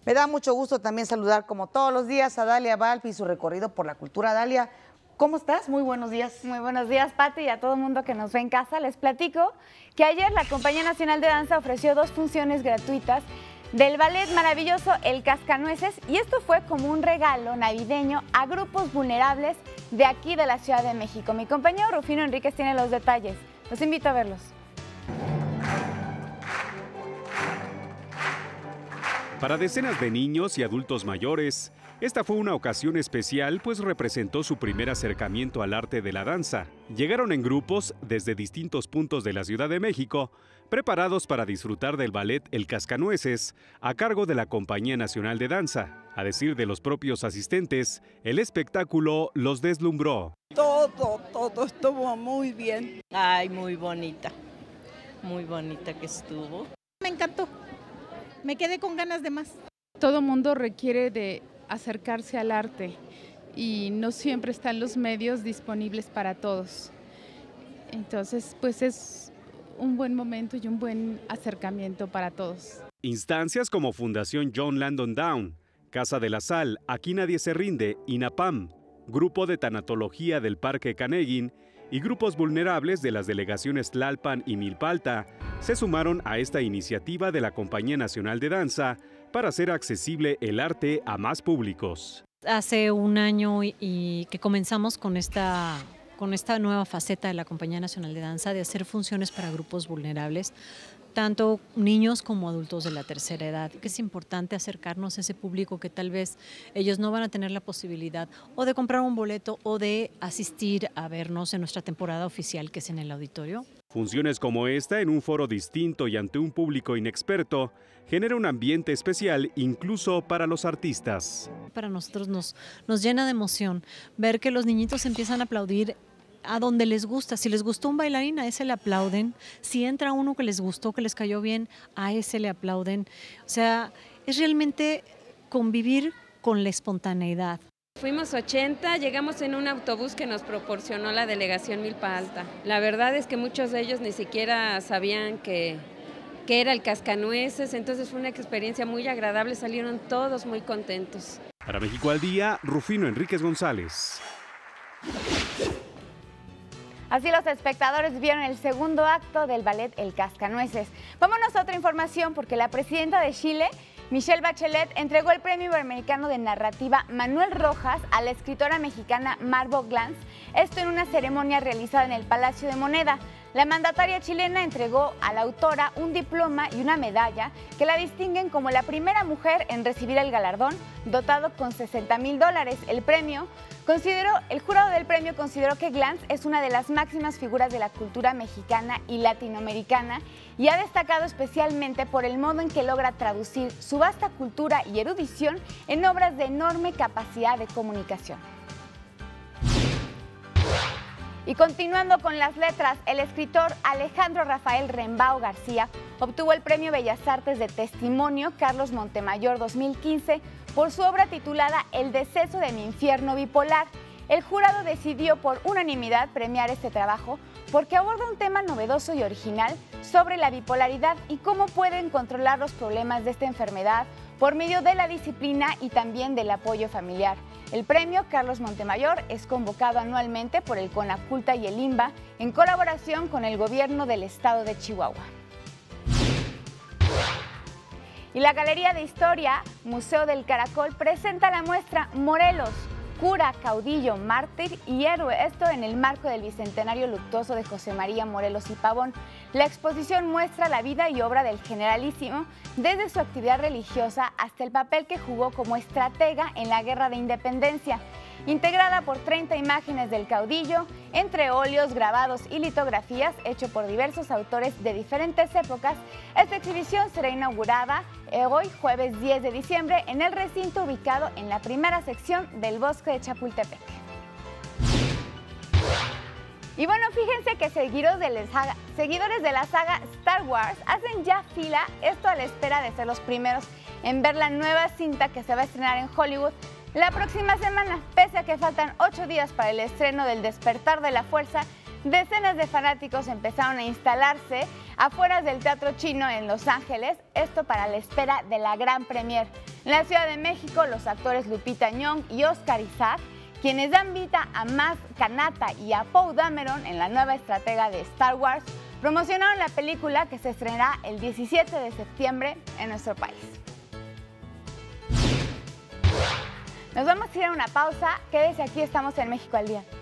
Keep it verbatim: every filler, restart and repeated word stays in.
Me da mucho gusto también saludar, como todos los días, a Dalia Balfi y su recorrido por la cultura. Dalia, ¿cómo estás? Muy buenos días. Muy buenos días, Pati, y a todo el mundo que nos ve en casa. Les platico que ayer la Compañía Nacional de Danza ofreció dos funciones gratuitas del ballet maravilloso El Cascanueces, y esto fue como un regalo navideño a grupos vulnerables de aquí de la Ciudad de México. Mi compañero Rufino Enríquez tiene los detalles. Los invito a verlos. Para decenas de niños y adultos mayores, esta fue una ocasión especial, pues representó su primer acercamiento al arte de la danza. Llegaron en grupos desde distintos puntos de la Ciudad de México, preparados para disfrutar del ballet El Cascanueces, a cargo de la Compañía Nacional de Danza. A decir de los propios asistentes, el espectáculo los deslumbró. Todo, todo estuvo muy bien. Ay, muy bonita, muy bonita que estuvo. Me encantó, me quedé con ganas de más. Todo mundo requiere de acercarse al arte y no siempre están los medios disponibles para todos. Entonces, pues es un buen momento y un buen acercamiento para todos. Instancias como Fundación John Landon Down, Casa de la Sal, Aquí Nadie se Rinde, INAPAM, Grupo de Tanatología del Parque Caneguín y grupos vulnerables de las delegaciones Tlalpan y Milpalta se sumaron a esta iniciativa de la Compañía Nacional de Danza para hacer accesible el arte a más públicos. Hace un año y que comenzamos con esta, con esta nueva faceta de la Compañía Nacional de Danza de hacer funciones para grupos vulnerables, tanto niños como adultos de la tercera edad, que es importante acercarnos a ese público que tal vez ellos no van a tener la posibilidad o de comprar un boleto o de asistir a vernos en nuestra temporada oficial, que es en el auditorio. Funciones como esta en un foro distinto y ante un público inexperto genera un ambiente especial incluso para los artistas. Para nosotros nos, nos llena de emoción ver que los niñitos empiezan a aplaudir a donde les gusta. Si les gustó un bailarín, a ese le aplauden. Si entra uno que les gustó, que les cayó bien, a ese le aplauden. O sea, es realmente convivir con la espontaneidad. Fuimos ochenta, llegamos en un autobús que nos proporcionó la delegación Milpa Alta. La verdad es que muchos de ellos ni siquiera sabían que, que era el Cascanueces, entonces fue una experiencia muy agradable, salieron todos muy contentos. Para México al Día, Rufino Enríquez González. Así los espectadores vieron el segundo acto del ballet El Cascanueces. Vámonos a otra información, porque la presidenta de Chile, Michelle Bachelet, entregó el Premio Iberoamericano de Narrativa Manuel Rojas a la escritora mexicana Margot Glantz, esto en una ceremonia realizada en el Palacio de Moneda. La mandataria chilena entregó a la autora un diploma y una medalla que la distinguen como la primera mujer en recibir el galardón, dotado con sesenta mil dólares. El premio consideró, el jurado del premio consideró que Glantz es una de las máximas figuras de la cultura mexicana y latinoamericana y ha destacado especialmente por el modo en que logra traducir su vasta cultura y erudición en obras de enorme capacidad de comunicación. Y continuando con las letras, el escritor Alejandro Rafael Rembao García obtuvo el Premio Bellas Artes de Testimonio Carlos Montemayor dos mil quince por su obra titulada El deceso de mi infierno bipolar. El jurado decidió por unanimidad premiar este trabajo porque aborda un tema novedoso y original sobre la bipolaridad y cómo pueden controlar los problemas de esta enfermedad por medio de la disciplina y también del apoyo familiar. El premio Carlos Montemayor es convocado anualmente por el CONACULTA y el INBA en colaboración con el gobierno del estado de Chihuahua. Y la Galería de Historia, Museo del Caracol, presenta la muestra Morelos, cura, caudillo, mártir y héroe, esto en el marco del bicentenario luctuoso de José María Morelos y Pavón. La exposición muestra la vida y obra del generalísimo, desde su actividad religiosa hasta el papel que jugó como estratega en la Guerra de Independencia. Integrada por treinta imágenes del caudillo, entre óleos, grabados y litografías, hecho por diversos autores de diferentes épocas, esta exhibición será inaugurada hoy, jueves diez de diciembre, en el recinto ubicado en la primera sección del Bosque de Chapultepec. Y bueno, fíjense que seguidores de, la saga, seguidores de la saga Star Wars hacen ya fila, esto a la espera de ser los primeros en ver la nueva cinta que se va a estrenar en Hollywood la próxima semana. Pese a que faltan ocho días para el estreno del Despertar de la Fuerza, Decenas de fanáticos empezaron a instalarse afuera del Teatro Chino en Los Ángeles, esto para la espera de la gran premier. En la Ciudad de México, los actores Lupita Nyong y Oscar Isaac, quienes dan vida a Maz Kanata y a Poe Dameron en la nueva estratega de Star Wars, promocionaron la película que se estrenará el diecisiete de septiembre en nuestro país. Nos vamos a ir a una pausa. Quédese aquí, estamos en México al Día.